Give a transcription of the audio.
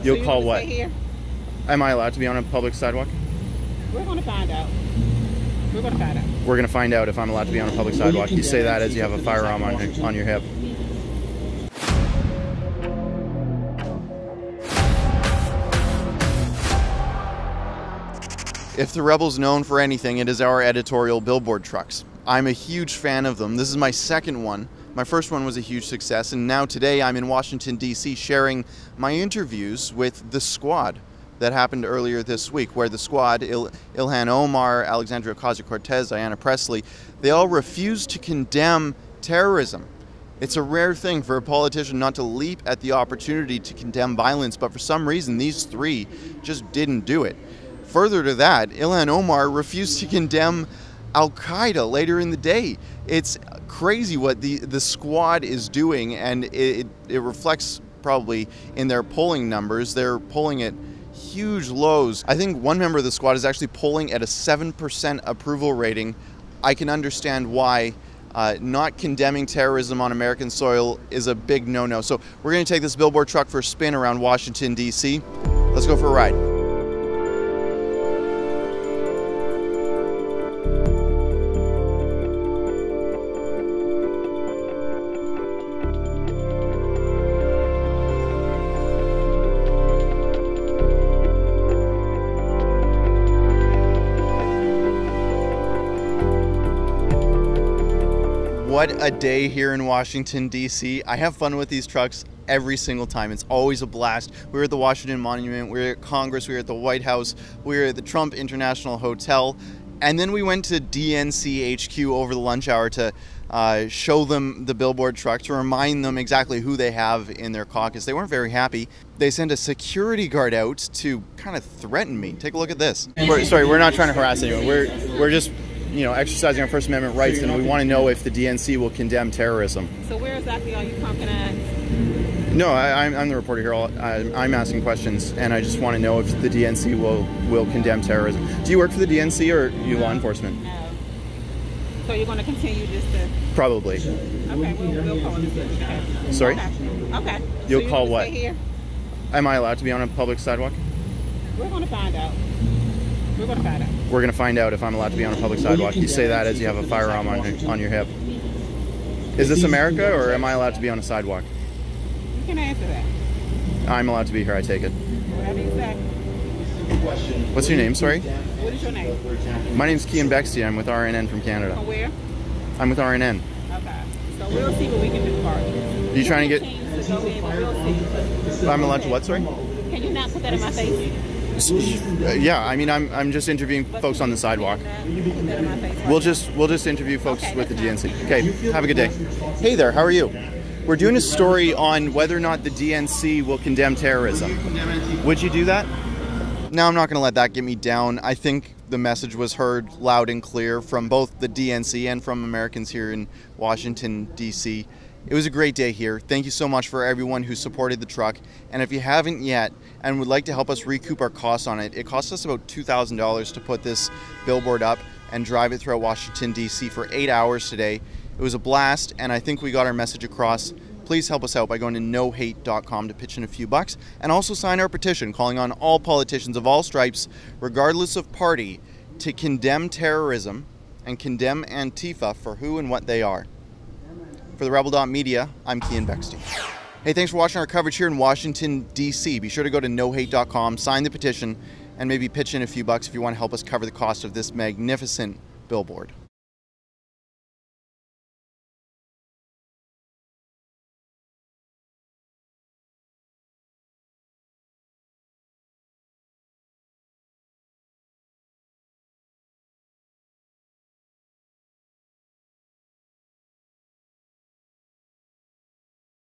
You'll call what? Am I allowed to be on a public sidewalk? We're going to find out. We're going to find out. We're going to find out if I'm allowed to be on a public sidewalk. You say that as you have a firearm on your hip. If the Rebel's known for anything, it is our editorial billboard trucks. I'm a huge fan of them. This is my second one. My first one was a huge success, and now today I'm in Washington, D.C. sharing my interviews with the squad that happened earlier this week, where the squad, Ilhan, Omar, Alexandria, Ocasio-Cortez, Ayanna, Pressley, they all refused to condemn terrorism. It's a rare thing for a politician not to leap at the opportunity to condemn violence, but for some reason these three just didn't do it. Further to that, Ilhan Omar refused to condemn Al-Qaeda later in the day. It's crazy what the squad is doing, and it reflects probably in their polling numbers. They're polling at huge lows. I think one member of the squad is actually polling at a 7% approval rating. I can understand why not condemning terrorism on American soil is a big no-no. So we're going to take this billboard truck for a spin around Washington, D.C. Let's go for a ride. What a day here in Washington, D.C. I have fun with these trucks every single time. It's always a blast. We were at the Washington Monument, we were at Congress, we were at the White House, we were at the Trump International Hotel, and then we went to DNC HQ over the lunch hour to show them the billboard truck, to remind them exactly who they have in their caucus. They weren't very happy. They sent a security guard out to kind of threaten me. Take a look at this. Sorry, we're not trying to harass anyone. We're just, you know, exercising our First Amendment rights, and we want to know if the DNC will condemn terrorism. So where exactly are you pumping at? No, I'm the reporter here. I'm asking questions, and I just want to know if the DNC will condemn terrorism. Do you work for the DNC or are you law enforcement? No. So you're going to continue just to... Probably. Okay, we'll call it. Sorry? Okay. You'll so call what? Stay here? Am I allowed to be on a public sidewalk? We're going to find out. We're going to find out. We're going to find out if I'm allowed to be on a public sidewalk. You say that as you have a firearm on your hip. Is this America, or am I allowed to be on a sidewalk? You can answer that. I'm allowed to be here, I take it. Whatever you say. What's your name, sorry? What is your name? My name's Ian Bexty. I'm with RNN from Canada. From where? I'm with RNN. Okay. So we'll see what we can do for you. Are you trying to get... We'll see. I'm allowed to what, sorry? Can you not put that in my face? Yeah, I mean, I'm just interviewing folks on the sidewalk. We'll just interview folks with the DNC. Okay, have a good day. Hey there, how are you? We're doing a story on whether or not the DNC will condemn terrorism. Would you do that? No, I'm not going to let that get me down. I think the message was heard loud and clear from both the DNC and from Americans here in Washington, D.C. It was a great day here. Thank you so much for everyone who supported the truck. And if you haven't yet and would like to help us recoup our costs on it, it cost us about $2,000 to put this billboard up and drive it throughout Washington, D.C. for 8 hours today. It was a blast, and I think we got our message across. Please help us out by going to nohate.com to pitch in a few bucks, and also sign our petition calling on all politicians of all stripes, regardless of party, to condemn terrorism and condemn Antifa for who and what they are. For the Rebel.media, I'm Ian Bexty. Hey, thanks for watching our coverage here in Washington, D.C. Be sure to go to nohate.com, sign the petition, and maybe pitch in a few bucks if you want to help us cover the cost of this magnificent billboard.